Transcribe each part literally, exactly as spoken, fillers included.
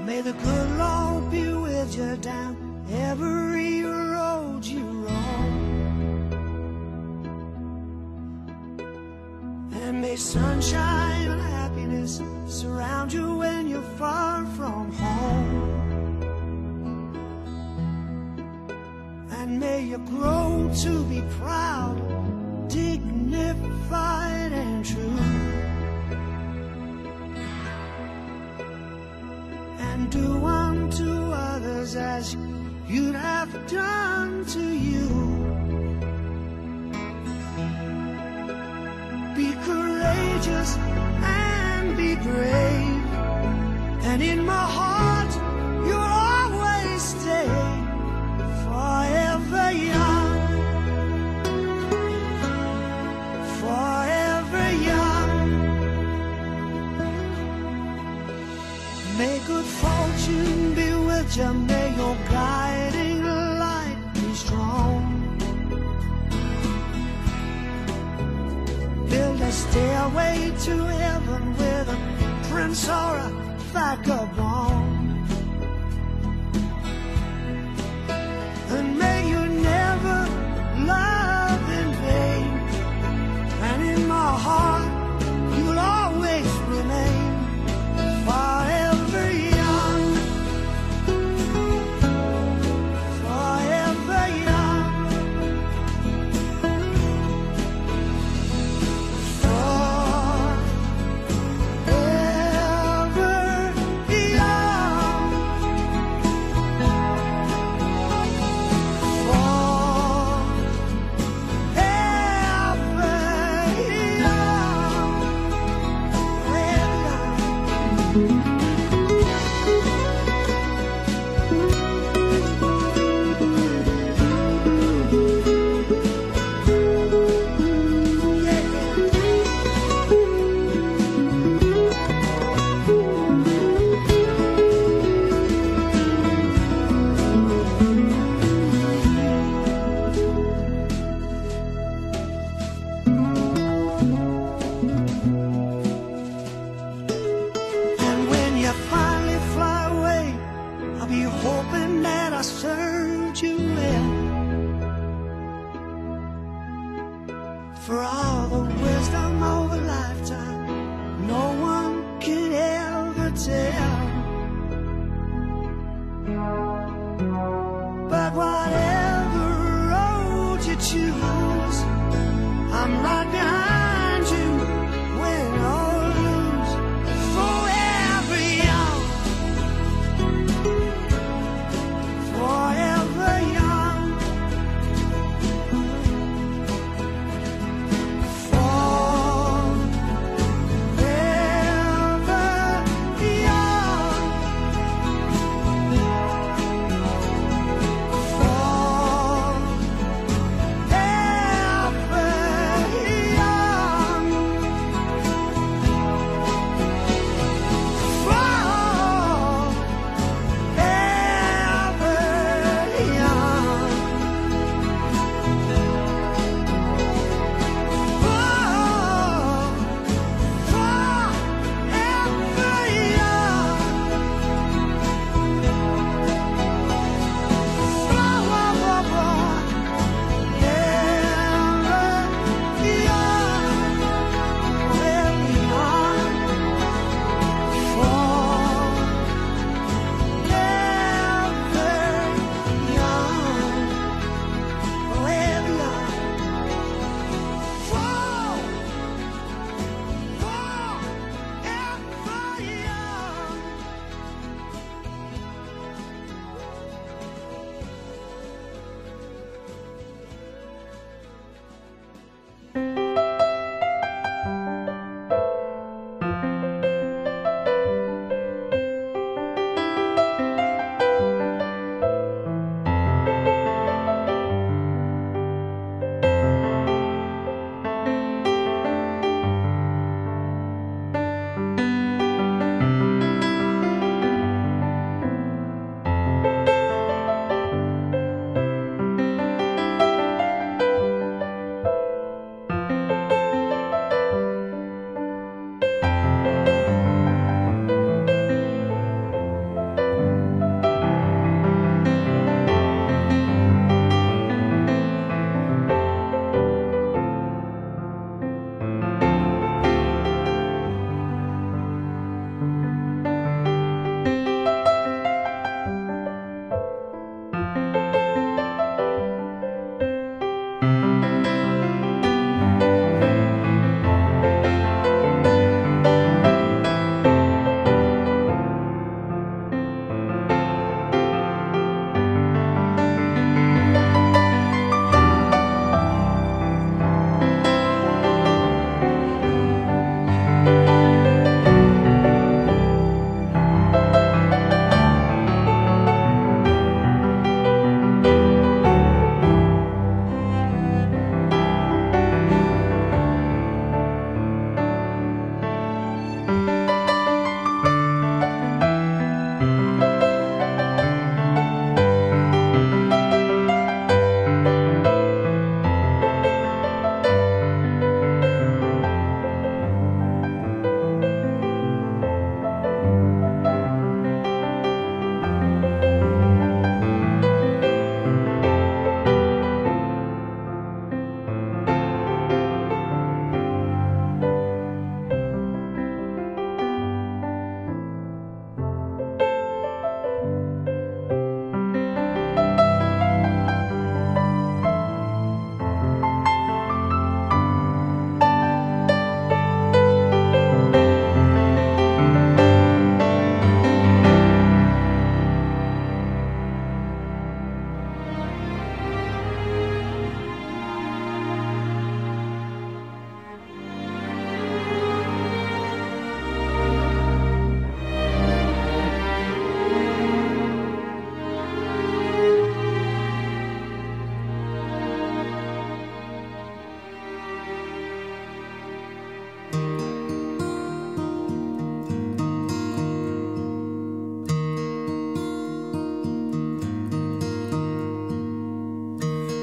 May the good Lord be with you down every road you roam, and may sunshine and happiness surround you when you're far from home, and may you grow to be proud, dignified and true, and do unto others as you'd have done to you. Be courageous and be brave, and in my heart you'll always stay forever young, forever young. May good fortune be with you, may your guiding light be strong. Build a stairway to heaven with a prince or a vagabond, and may you never love in vain, and in my heart you'll always remain forever young, forever young, hoping that I served you well, for all the wisdom of a lifetime no one can ever tell. But whatever road you choose, I'm right behind you, win or lose, forever young, forever young, forever young.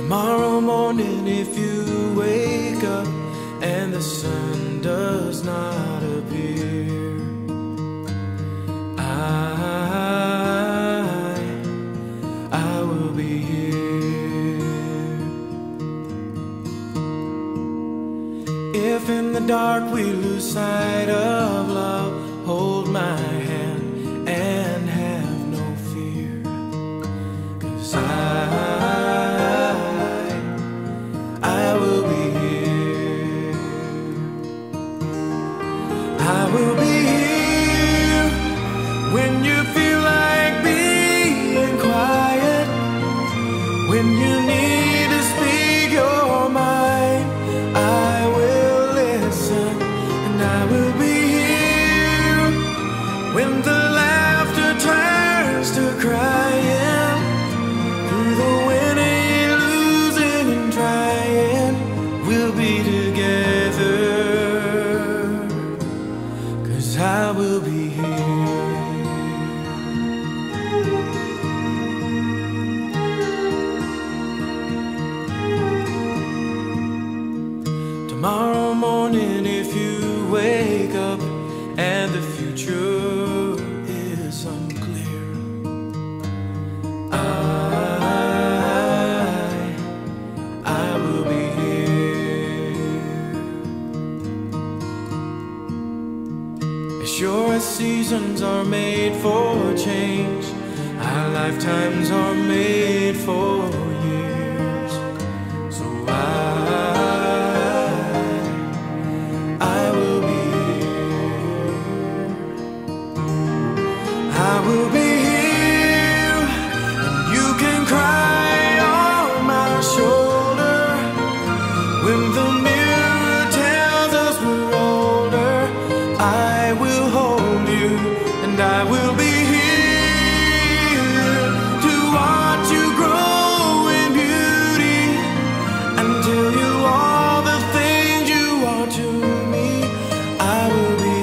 Tomorrow morning if you wake up and the sun does not appear, I, I will be here. If in the dark we lose sight of love, hold my hand and have no fear, 'cause I I will be here when you feel like being quiet, when you need to speak your mind. I will listen, and I will be here when the laughter turns to crying, through the winning, losing, and trying. We'll be together, I will be here. Tomorrow morning if you wake up and the future is unclear, I, I will be here. As sure as seasons are made for change, our lifetimes are made for years. So I, I will be here. I will be here, and you can cry on my shoulder when the mirror tells us we're older. I will hold you, and I will be here to watch you grow in beauty and tell you all the things you are to me. I will be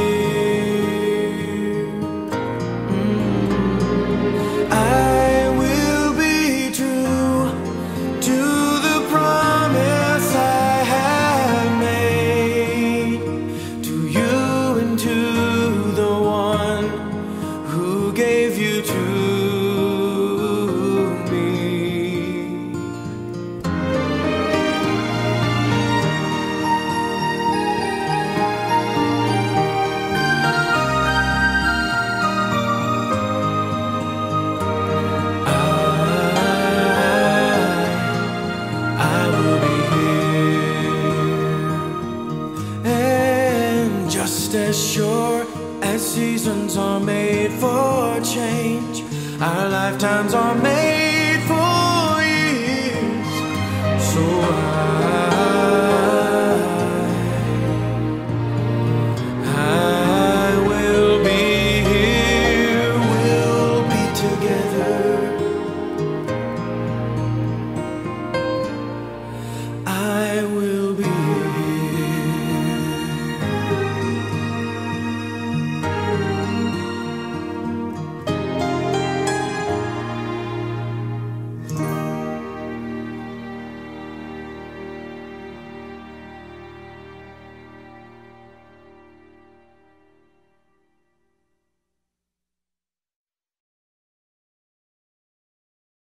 here. Mm. I will be true to the promise I have made to you, to the one who gave you to me. I, I will be here, and just as sure as seasons are made for change, our lifetimes are made for years. So I